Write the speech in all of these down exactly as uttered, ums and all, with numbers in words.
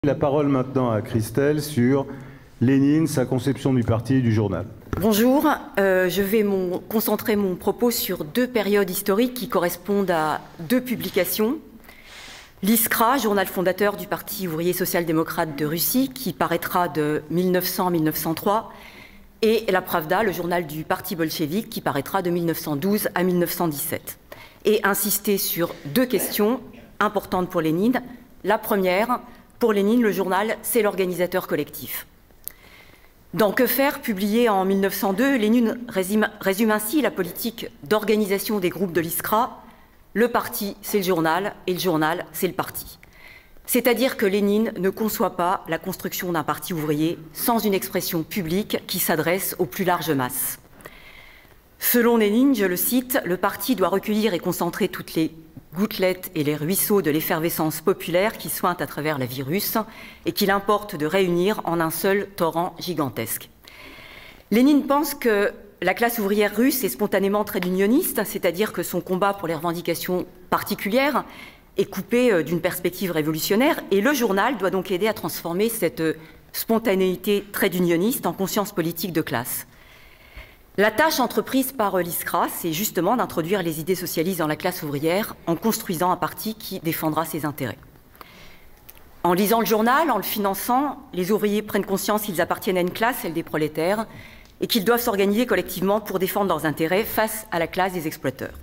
La parole maintenant à Christelle sur Lénine, sa conception du parti et du journal. Bonjour, euh, je vais mon, concentrer mon propos sur deux périodes historiques qui correspondent à deux publications. L'Iskra, journal fondateur du Parti ouvrier social-démocrate de Russie, qui paraîtra de mille neuf cents à mille neuf cent trois, et la Pravda, le journal du Parti bolchevique, qui paraîtra de mille neuf cent douze à mille neuf cent dix-sept. Et insister sur deux questions importantes pour Lénine. La première, pour Lénine, le journal, c'est l'organisateur collectif. Dans Que faire, publié en mille neuf cent deux, Lénine résume, résume ainsi la politique d'organisation des groupes de l'Iskra. Le parti, c'est le journal, et le journal, c'est le parti. C'est-à-dire que Lénine ne conçoit pas la construction d'un parti ouvrier sans une expression publique qui s'adresse aux plus larges masses. Selon Lénine, je le cite, le parti doit recueillir et concentrer toutes les gouttelettes et les ruisseaux de l'effervescence populaire qui sointent à travers la vie russe et qu'il importe de réunir en un seul torrent gigantesque. Lénine pense que la classe ouvrière russe est spontanément très unioniste, c'est-à-dire que son combat pour les revendications particulières est coupé d'une perspective révolutionnaire, et le journal doit donc aider à transformer cette spontanéité très unioniste en conscience politique de classe. La tâche entreprise par l'Iskra, c'est justement d'introduire les idées socialistes dans la classe ouvrière en construisant un parti qui défendra ses intérêts. En lisant le journal, en le finançant, les ouvriers prennent conscience qu'ils appartiennent à une classe, celle des prolétaires, et qu'ils doivent s'organiser collectivement pour défendre leurs intérêts face à la classe des exploiteurs.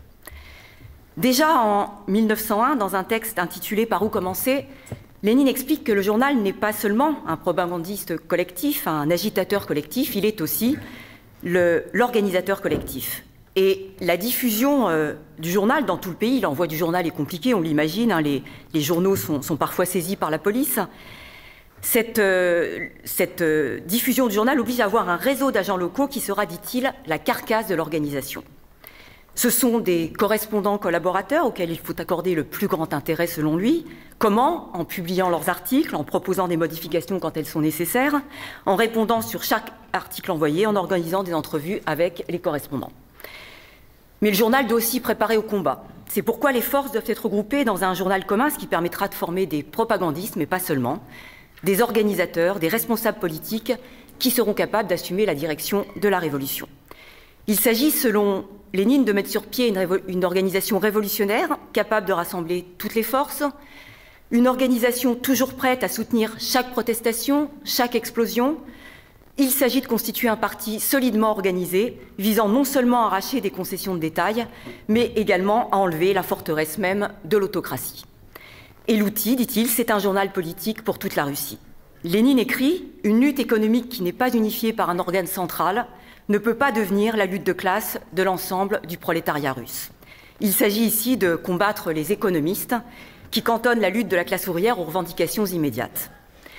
Déjà en mille neuf cent un, dans un texte intitulé « Par où commencer ?», Lénine explique que le journal n'est pas seulement un propagandiste collectif, un agitateur collectif, il est aussi l'organisateur collectif. Et la diffusion euh, du journal dans tout le pays, l'envoi du journal est compliqué, on l'imagine, hein, les, les journaux sont, sont parfois saisis par la police. Cette, euh, cette euh, diffusion du journal oblige à avoir un réseau d'agents locaux qui sera, dit-il, la carcasse de l'organisation. Ce sont des correspondants collaborateurs auxquels il faut accorder le plus grand intérêt selon lui. Comment? En publiant leurs articles, en proposant des modifications quand elles sont nécessaires, en répondant sur chaque article envoyé, en organisant des entrevues avec les correspondants. Mais le journal doit aussi préparer au combat. C'est pourquoi les forces doivent être regroupées dans un journal commun, ce qui permettra de former des propagandistes, mais pas seulement, des organisateurs, des responsables politiques qui seront capables d'assumer la direction de la révolution. Il s'agit, selon Lénine, de mettre sur pied une, une organisation révolutionnaire capable de rassembler toutes les forces, une organisation toujours prête à soutenir chaque protestation, chaque explosion. Il s'agit de constituer un parti solidement organisé, visant non seulement à arracher des concessions de détail, mais également à enlever la forteresse même de l'autocratie. Et l'outil, dit-il, c'est un journal politique pour toute la Russie. Lénine écrit « Une lutte économique qui n'est pas unifiée par un organe central ne peut pas devenir la lutte de classe de l'ensemble du prolétariat russe. Il s'agit ici de combattre les économistes qui cantonnent la lutte de la classe ouvrière aux revendications immédiates.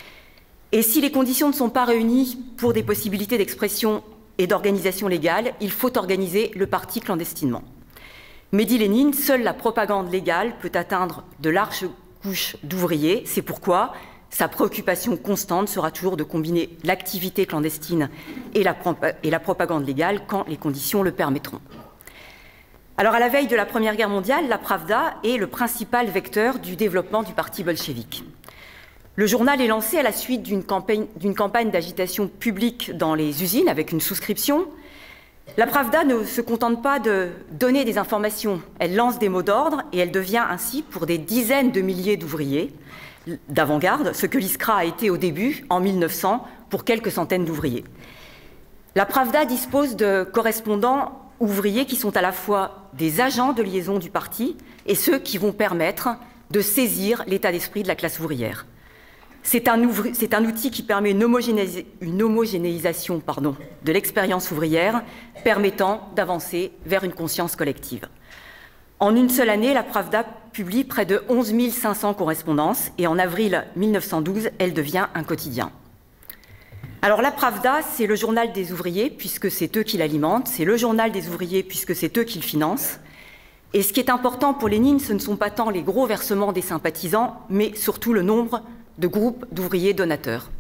Et si les conditions ne sont pas réunies pour des possibilités d'expression et d'organisation légale, il faut organiser le parti clandestinement. Mais dit Lénine, seule la propagande légale peut atteindre de larges couches d'ouvriers. C'est pourquoi sa préoccupation constante sera toujours de combiner l'activité clandestine et la, et la propagande légale quand les conditions le permettront. Alors, à la veille de la Première Guerre mondiale, la Pravda est le principal vecteur du développement du parti bolchevique. Le journal est lancé à la suite d'une campagne, d'une campagne d'agitation publique dans les usines avec une souscription. La Pravda ne se contente pas de donner des informations, elle lance des mots d'ordre et elle devient ainsi, pour des dizaines de milliers d'ouvriers d'avant-garde, ce que l'Iskra a été au début, en mille neuf cents, pour quelques centaines d'ouvriers. La Pravda dispose de correspondants ouvriers qui sont à la fois des agents de liaison du parti et ceux qui vont permettre de saisir l'état d'esprit de la classe ouvrière. C'est un, c'est un outil qui permet une, homogénéis une homogénéisation pardon, de l'expérience ouvrière, permettant d'avancer vers une conscience collective. En une seule année, la Pravda publie près de onze mille cinq cents correspondances et en avril mille neuf cent douze, elle devient un quotidien. Alors la Pravda, c'est le journal des ouvriers puisque c'est eux qui l'alimentent, c'est le journal des ouvriers puisque c'est eux qui le financent. Et ce qui est important pour Lénine, ce ne sont pas tant les gros versements des sympathisants, mais surtout le nombre de groupes d'ouvriers donateurs.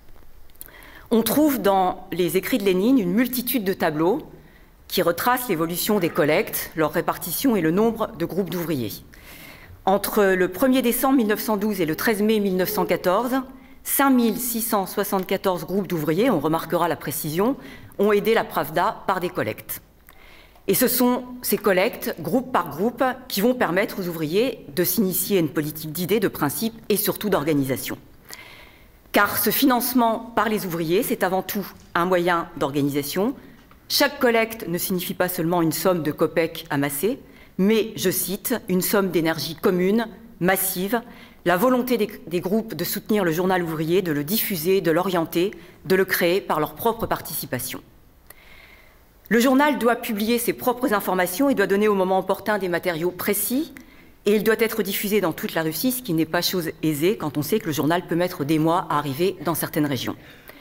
On trouve dans les écrits de Lénine une multitude de tableaux qui retracent l'évolution des collectes, leur répartition et le nombre de groupes d'ouvriers. Entre le premier décembre mille neuf cent douze et le treize mai mille neuf cent quatorze, cinq mille six cent soixante-quatorze groupes d'ouvriers, on remarquera la précision, ont aidé la Pravda par des collectes. Et ce sont ces collectes, groupe par groupe, qui vont permettre aux ouvriers de s'initier à une politique d'idées, de principes et surtout d'organisation. Car ce financement par les ouvriers, c'est avant tout un moyen d'organisation. Chaque collecte ne signifie pas seulement une somme de kopecks amassés, mais, je cite, une somme d'énergie commune, massive, la volonté des, des groupes de soutenir le journal ouvrier, de le diffuser, de l'orienter, de le créer par leur propre participation. Le journal doit publier ses propres informations et doit donner au moment opportun des matériaux précis, et il doit être diffusé dans toute la Russie, ce qui n'est pas chose aisée quand on sait que le journal peut mettre des mois à arriver dans certaines régions.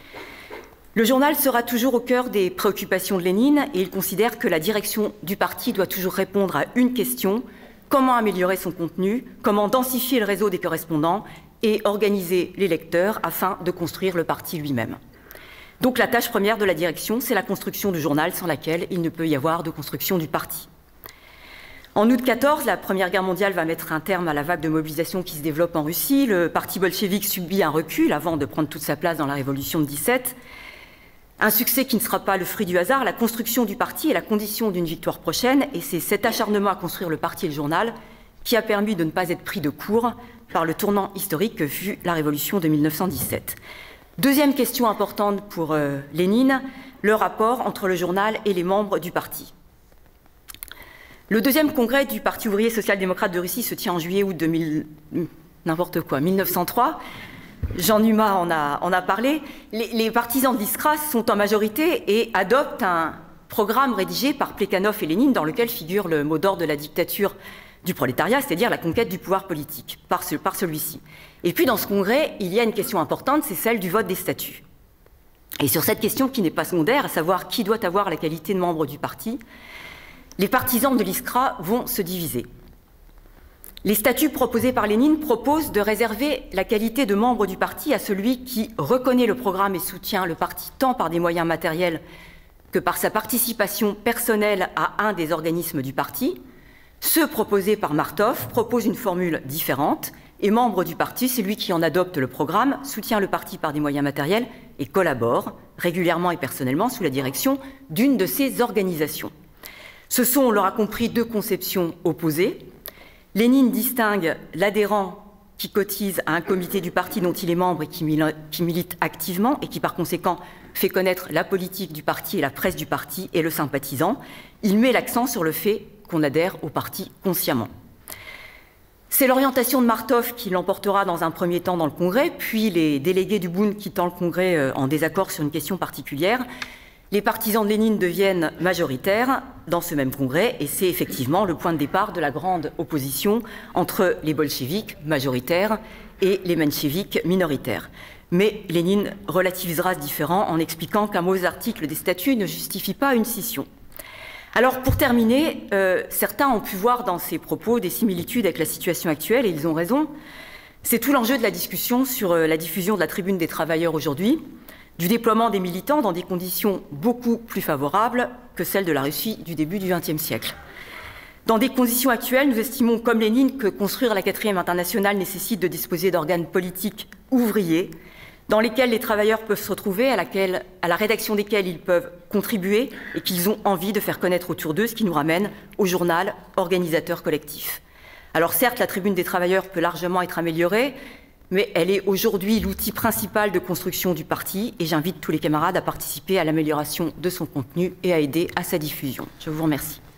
Le journal sera toujours au cœur des préoccupations de Lénine et il considère que la direction du parti doit toujours répondre à une question: comment améliorer son contenu, comment densifier le réseau des correspondants et organiser les lecteurs afin de construire le parti lui-même. Donc la tâche première de la direction, c'est la construction du journal, sans laquelle il ne peut y avoir de construction du parti. En août mille neuf cent quatorze, la Première Guerre mondiale va mettre un terme à la vague de mobilisation qui se développe en Russie. Le parti bolchevique subit un recul avant de prendre toute sa place dans la révolution de dix-sept. Un succès qui ne sera pas le fruit du hasard. La construction du parti est la condition d'une victoire prochaine, et c'est cet acharnement à construire le parti et le journal qui a permis de ne pas être pris de court par le tournant historique que fut la révolution de mille neuf cent dix-sept. Deuxième question importante pour euh, Lénine, le rapport entre le journal et les membres du parti. Le deuxième congrès du Parti ouvrier social-démocrate de Russie se tient en juillet-août deux mille, n'importe quoi, mille neuf cent trois. Jean Numa en a, en a parlé. Les, les partisans de l'Iskra sont en majorité et adoptent un programme rédigé par Plekhanov et Lénine dans lequel figure le mot d'ordre de la dictature du prolétariat, c'est-à-dire la conquête du pouvoir politique par, ce, par celui-ci. Et puis dans ce congrès, il y a une question importante, c'est celle du vote des statuts. Et sur cette question qui n'est pas secondaire, à savoir qui doit avoir la qualité de membre du parti, les partisans de l'Iskra vont se diviser. Les statuts proposés par Lénine proposent de réserver la qualité de membre du parti à celui qui reconnaît le programme et soutient le parti tant par des moyens matériels que par sa participation personnelle à un des organismes du parti. Ceux proposés par Martov proposent une formule différente, et membre du parti, c'est lui qui en adopte le programme, soutient le parti par des moyens matériels et collabore régulièrement et personnellement sous la direction d'une de ces organisations. Ce sont, on l'aura compris, deux conceptions opposées. Lénine distingue l'adhérent qui cotise à un comité du parti dont il est membre et qui milite activement et qui par conséquent fait connaître la politique du parti et la presse du parti, et le sympathisant. Il met l'accent sur le fait qu'on adhère au parti consciemment. C'est l'orientation de Martov qui l'emportera dans un premier temps dans le Congrès, puis les délégués du Bund quittant le Congrès en désaccord sur une question particulière. Les partisans de Lénine deviennent majoritaires dans ce même Congrès, et c'est effectivement le point de départ de la grande opposition entre les bolcheviks majoritaires et les mencheviks minoritaires. Mais Lénine relativisera ce différend en expliquant qu'un mauvais article des statuts ne justifie pas une scission. Alors, pour terminer, euh, certains ont pu voir dans ces propos des similitudes avec la situation actuelle, et ils ont raison. C'est tout l'enjeu de la discussion sur euh, la diffusion de la Tribune des travailleurs aujourd'hui, du déploiement des militants dans des conditions beaucoup plus favorables que celles de la Russie du début du vingtième siècle. Dans des conditions actuelles, nous estimons, comme Lénine, que construire la quatrième internationale nécessite de disposer d'organes politiques ouvriers, dans lesquels les travailleurs peuvent se retrouver, à, laquelle, à la rédaction desquels ils peuvent contribuer et qu'ils ont envie de faire connaître autour d'eux, ce qui nous ramène au journal organisateur collectif. Alors certes, la Tribune des travailleurs peut largement être améliorée, mais elle est aujourd'hui l'outil principal de construction du parti, et j'invite tous les camarades à participer à l'amélioration de son contenu et à aider à sa diffusion. Je vous remercie.